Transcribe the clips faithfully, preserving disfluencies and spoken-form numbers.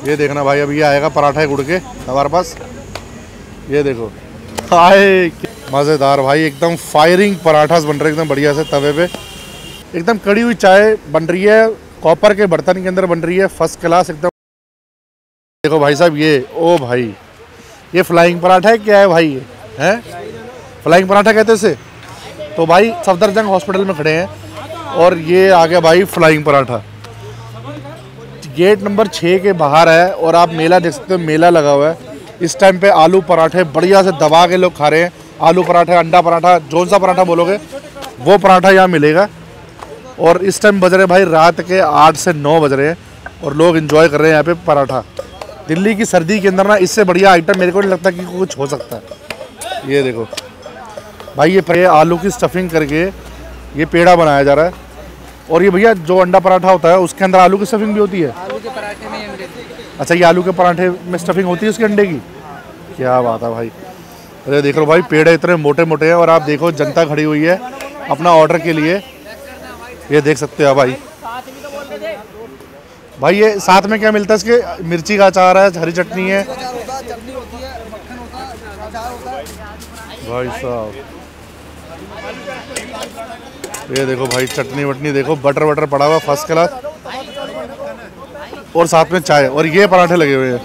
ये देखना भाई, अभी ये आएगा पराठा गुड़ के हमारे पास। ये देखो, हाय मज़ेदार भाई, एकदम फायरिंग पराठास बन रहे एकदम बढ़िया से तवे पे। एकदम कड़ी हुई चाय बन रही है, कॉपर के बर्तन के अंदर बन रही है, फर्स्ट क्लास एकदम। देखो भाई साहब, ये ओ भाई, ये फ्लाइंग पराठा है क्या है भाई? ये है फ्लाइंग पराठा कहते हैं इसे। तो भाई सफदरजंग हॉस्पिटल में खड़े हैं और ये आ गया भाई फ्लाइंग पराठा। गेट नंबर छः के बाहर है और आप मेला देख सकते हो, मेला लगा हुआ है। इस टाइम पे आलू पराठे बढ़िया से दबा के लोग खा रहे हैं। आलू पराठे, अंडा पराठा, जौन सा पराठा बोलोगे वो पराठा यहाँ मिलेगा। और इस टाइम बज रहे भाई रात के आठ से नौ बज रहे हैं और लोग एंजॉय कर रहे हैं यहाँ पे पराठा। दिल्ली की सर्दी के अंदर ना इससे बढ़िया आइटम मेरे को नहीं लगता कि कुछ हो सकता है। ये देखो भाई, ये आलू की स्टफिंग करके ये पेड़ा बनाया जा रहा है। और ये भैया जो अंडा पराठा होता है उसके अंदर आलू की स्टफिंग भी होती है। आलू के पराठे में अंडे। अच्छा, ये आलू के पराठे में स्टफिंग होती है उसके अंडे की? क्या बात है भाई। अरे देख लो भाई, पेड़े इतने मोटे मोटे हैं और आप देखो जनता खड़ी हुई है अपना ऑर्डर के लिए। ये देख सकते हो भाई। भाई ये साथ में क्या मिलता है इसके? मिर्ची का अचार है, हरी चटनी है भाई साहब। ये देखो भाई, चटनी वटनी देखो, बटर वटर पड़ा हुआ फर्स्ट क्लास, और साथ में चाय। और ये पराठे लगे हुए हैं,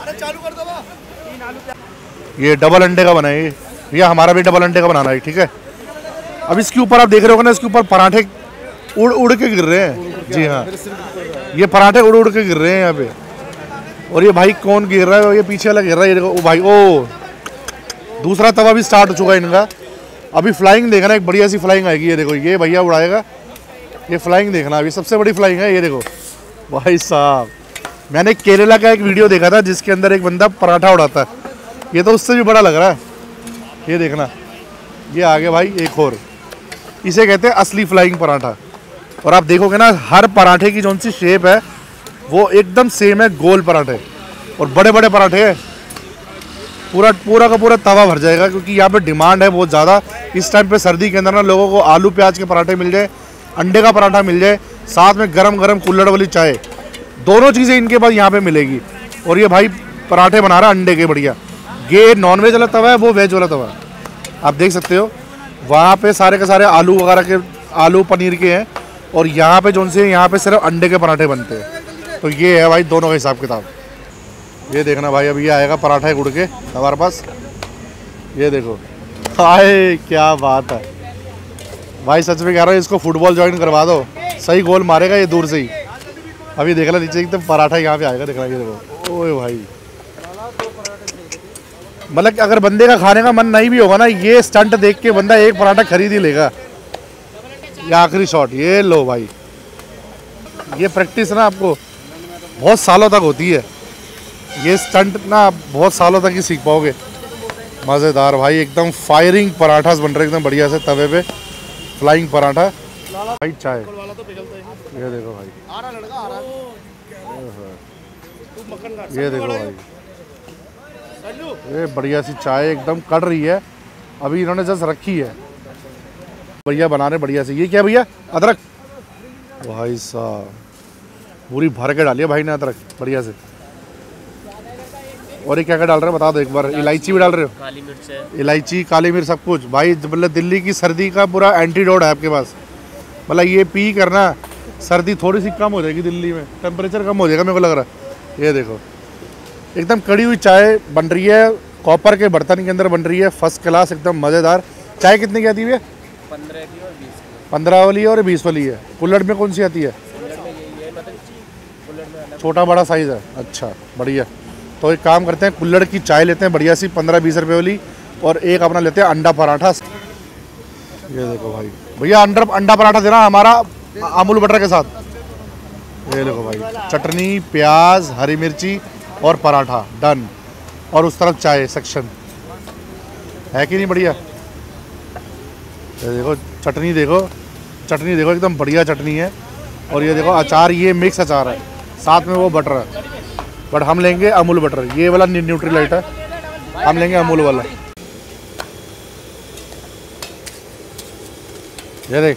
ये डबल अंडे का बना है। ये भैया हमारा भी डबल अंडे का बनाना है, ठीक है। अब इसके ऊपर आप देख रहे हो ना, इसके ऊपर पराठे उड़ उड़ के गिर रहे हैं। जी हाँ, ये पराठे उड़ उड़ के गिर रहे हैं यहाँ पे। और ये भाई कौन गिर रहा है? ये पीछे वाला गिर रहा है। ये देखो ओ भाई, ओ दूसरा तवा भी स्टार्ट हो चुका है इनका। अभी फ्लाइंग देखना, एक बढ़िया सी फ्लाइंग आएगी। ये देखो, ये भैया उड़ाएगा, ये फ्लाइंग देखना, अभी सबसे बड़ी फ्लाइंग है। ये देखो भाई साहब, मैंने केरला का एक वीडियो देखा था जिसके अंदर एक बंदा पराठा उड़ाता है, ये तो उससे भी बड़ा लग रहा है। ये देखना, ये आ गया भाई एक और, इसे कहते हैं असली फ्लाइंग पराठा। और आप देखोगे ना, हर पराठे की जो सी शेप है वो एकदम सेम है, गोल पराठे और बड़े बड़े पराठे हैं। पूरा पूरा का पूरा तवा भर जाएगा क्योंकि यहाँ पे डिमांड है बहुत ज़्यादा। इस टाइम पे सर्दी के अंदर ना लोगों को आलू प्याज के पराठे मिल जाए, अंडे का पराठा मिल जाए, साथ में गरम गरम कुल्हड़ वाली चाय, दोनों चीज़ें इनके पास यहाँ पे मिलेगी। और ये भाई पराठे बना रहा है अंडे के बढ़िया। ये नॉन वेज वाला तवा है, वो वेज वाला तवा है, आप देख सकते हो। वहाँ पे सारे के सारे आलू वगैरह के, आलू पनीर के हैं, और यहाँ पे जो से यहाँ पे सिर्फ अंडे के पराठे बनते हैं। तो ये है भाई दोनों का हिसाब किताब। ये देखना भाई, अभी ये आएगा पराठा गुड़ के हमारे पास। ये देखो, हाय क्या बात है भाई, सच में कह रहा हूँ, इसको फुटबॉल ज्वाइन करवा दो, सही गोल मारेगा ये दूर से ही। अभी देखना नीचे एकदम तो पराठा यहाँ पे आएगा, देखना ये देखो। ओए भाई, मतलब अगर बंदे का खाने का मन नहीं भी होगा ना, ये स्टंट देख के बंदा एक पराठा खरीद ही लेगा। ये आखिरी शॉट, ये लो भाई। ये प्रैक्टिस ना आपको बहुत सालों तक होती है, ये स्टंट ना बहुत सालों तक ही सीख पाओगे। मज़ेदार भाई, एकदम फायरिंग पराठास बन रहे एकदम बढ़िया से तवे पे, फ्लाइंग पराठा भाई। चाय ये देखो भाई, ये देखो भाई, ये बढ़िया सी चाय एकदम कड़ रही है, अभी इन्होंने जस्ट रखी है। भैया बना रहे बढ़िया से। ये क्या भैया? अदरक भाई साहब, पूरी भर के डालिए भाई ने अदरक बढ़िया से। और ये क्या क्या डाल रहे हैं बता दो एक बार। इलायची भी डाल रहे हो? काली मिर्च है, इलायची, काली मिर्च, सब कुछ भाई। मतलब दिल्ली की सर्दी का पूरा एंटीडोट है आपके पास। मतलब ये पी करना सर्दी थोड़ी सी कम हो जाएगी, दिल्ली में टेम्परेचर कम हो जाएगा मेरे को लग रहा है। ये देखो, एकदम कड़ी हुई चाय बन रही है, कॉपर के बर्तन के अंदर बन रही है, फर्स्ट क्लास एकदम मज़ेदार। चाय कितने की आती है? पंद्रह की और बीस की। पंद्रह वाली है और बीस वाली है। कुल्हड़ में कौन सी आती है? छोटा बड़ा साइज़ है, अच्छा बढ़िया। तो एक काम करते हैं, कुल्हड़ की चाय लेते हैं बढ़िया सी पंद्रह बीस रुपये वाली, और एक अपना लेते हैं अंडा पराठा। ये देखो भाई, भैया अंडा अंडा पराठा देना हमारा अमूल बटर के साथ। ये देखो भाई, चटनी, प्याज, हरी मिर्ची और पराठा डन। और उस तरफ चाय सेक्शन है कि नहीं बढ़िया। ये देखो चटनी, देखो चटनी देखो, एकदम बढ़िया चटनी है। और ये देखो अचार, ये मिक्स अचार है, साथ में वो बटर है। बट हम लेंगे अमूल बटर, ये वाला न्यूट्रीलाइट है, हम लेंगे अमूल वाला। ये देख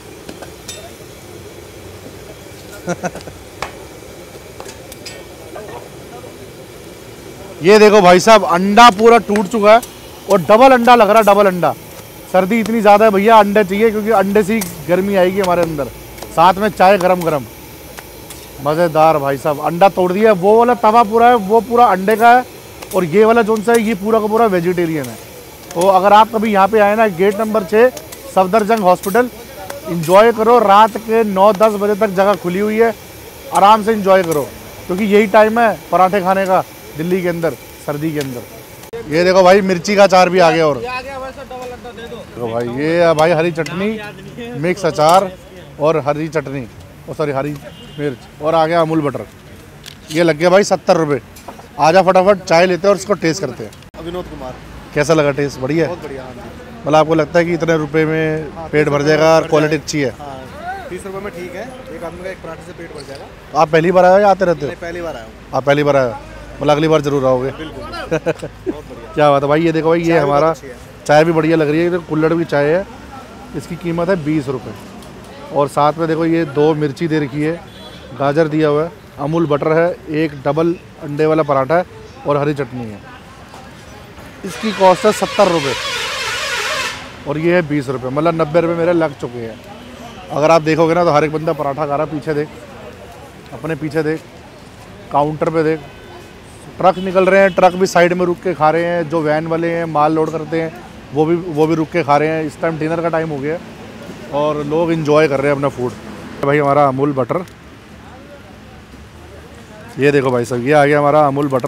ये देखो भाई साहब, अंडा पूरा टूट चुका है और डबल अंडा लग रहा है, डबल अंडा। सर्दी इतनी ज़्यादा है भैया, अंडे चाहिए क्योंकि अंडे से ही गर्मी आएगी हमारे अंदर। साथ में चाय गरम गरम, मज़ेदार भाई साहब। अंडा तोड़ दिया, वो वाला तवा पूरा है वो पूरा अंडे का है, और ये वाला जोन सा है ये पूरा का पूरा वेजिटेरियन है। तो अगर आप कभी यहाँ पे आए ना, गेट नंबर छः सफदरजंग हॉस्पिटल, इंजॉय करो। रात के नौ दस बजे तक जगह खुली हुई है, आराम से इंजॉय करो क्योंकि यही टाइम है पराठे खाने का दिल्ली के अंदर सर्दी के अंदर। ये देखो भाई, मिर्ची का अचार भी आ गया। और देखो भाई, ये है भाई हरी चटनी, मिक्स अचार और हरी चटनी, और सॉरी हरी मिर्च, और आ गया अमूल बटर। ये लग गया भाई सत्तर रुपये। आजा फटाफट चाय लेते हैं और इसको टेस्ट करते हैं। विनोद कुमार, कैसा लगा टेस्ट? बढ़िया है, बहुत बढ़िया। हाँ जी, मतलब आपको लगता है कि इतने रुपए में हाँ, पेट भर जाएगा और क्वालिटी अच्छी है? हाँ, तीस रुपये में ठीक है, एक आदमी का एक पराठे से पेट भर जाएगा। तो आप पहली बार आए हो या आते रहते हो? मैं पहली बार आया हूँ। आप पहली बार आए हो, मतलब अगली बार जरूर आओगे। बिल्कुल बहुत बढ़िया। क्या बात है भाई। ये देखो भाई, ये चाय भी हमारा बहुत अच्छी है। चाय भी बढ़िया लग रही है। ये कुल्हड़ की चाय है, इसकी कीमत है बीस रुपये। और साथ में देखो ये दो मिर्ची दे रखी है, गाजर दिया हुआ है, अमूल बटर है, एक डबल अंडे वाला पराठा है और हरी चटनी है। इसकी कॉस्ट है सत्तर रुपये और ये है बीस रुपये, मतलब नब्बे रुपये मेरे लग चुके हैं। अगर आप देखोगे ना तो हर एक बंदा पराठा खा रहा है। पीछे देख, अपने पीछे देख, काउंटर पे देख, ट्रक निकल रहे हैं, ट्रक भी साइड में रुक के खा रहे हैं। जो वैन वाले हैं माल लोड करते हैं वो भी वो भी रुक के खा रहे हैं। इस टाइम डिनर का टाइम हो गया और लोग इंजॉय कर रहे हैं अपना फूड। भाई हमारा अमूल बटर, ये देखो भाई साहब, ये आ गया हमारा अमूल बटर।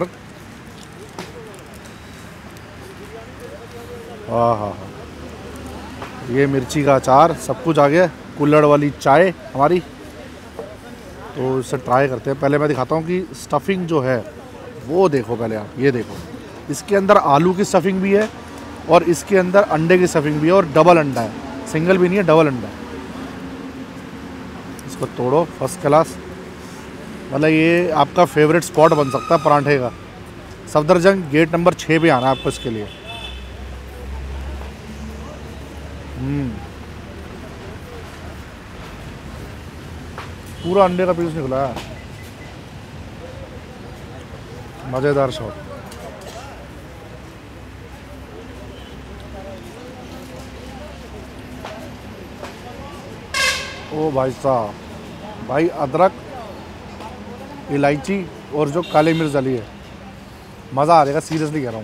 हाँ हाँ हाँ, ये मिर्ची का अचार, सब कुछ आ गया। कुल्हड़ वाली चाय हमारी, तो इसे ट्राई करते हैं। पहले मैं दिखाता हूँ कि स्टफिंग जो है वो देखो। पहले आप ये देखो, इसके अंदर आलू की स्टफिंग भी है और इसके अंदर अंडे की स्टफिंग भी है, और डबल अंडा है, सिंगल भी नहीं है, डबल अंडा है। इसको तोड़ो, फर्स्ट क्लास। मतलब ये आपका फेवरेट स्पॉट बन सकता है पराठे का। सफदरजंग गेट नंबर छः पे आना है आपको इसके लिए। हम्म, पूरा अंडे का पीस निकला है, मज़ेदार शॉट। ओ भाई साहब, भाई अदरक, इलायची और जो काली मिर्च डाली है, मज़ा आ जाएगा। सीरियसली कह रहा हूँ,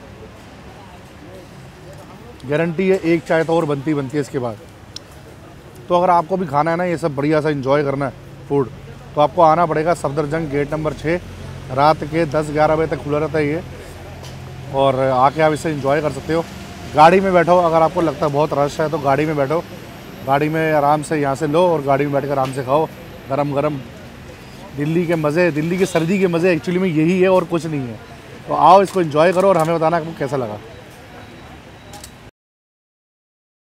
गारंटी है। एक चाय तो और बनती बनती है इसके बाद। तो अगर आपको भी खाना है ना ये सब बढ़िया सा एंजॉय करना है फूड, तो आपको आना पड़ेगा सफदरजंग गेट नंबर छः। रात के दस ग्यारह बजे तक खुला रहता है ये, और आके आप इसे एंजॉय कर सकते हो। गाड़ी में बैठो, अगर आपको लगता है बहुत रश है तो गाड़ी में बैठो, गाड़ी में आराम से यहाँ से लो और गाड़ी में बैठ कर आराम से खाओ गरम गरम। दिल्ली के मज़े, दिल्ली की सर्दी के मज़े एक्चुअली में यही है और कुछ नहीं है। तो आओ, इसको एंजॉय करो और हमें बताना आपको कैसा लगा।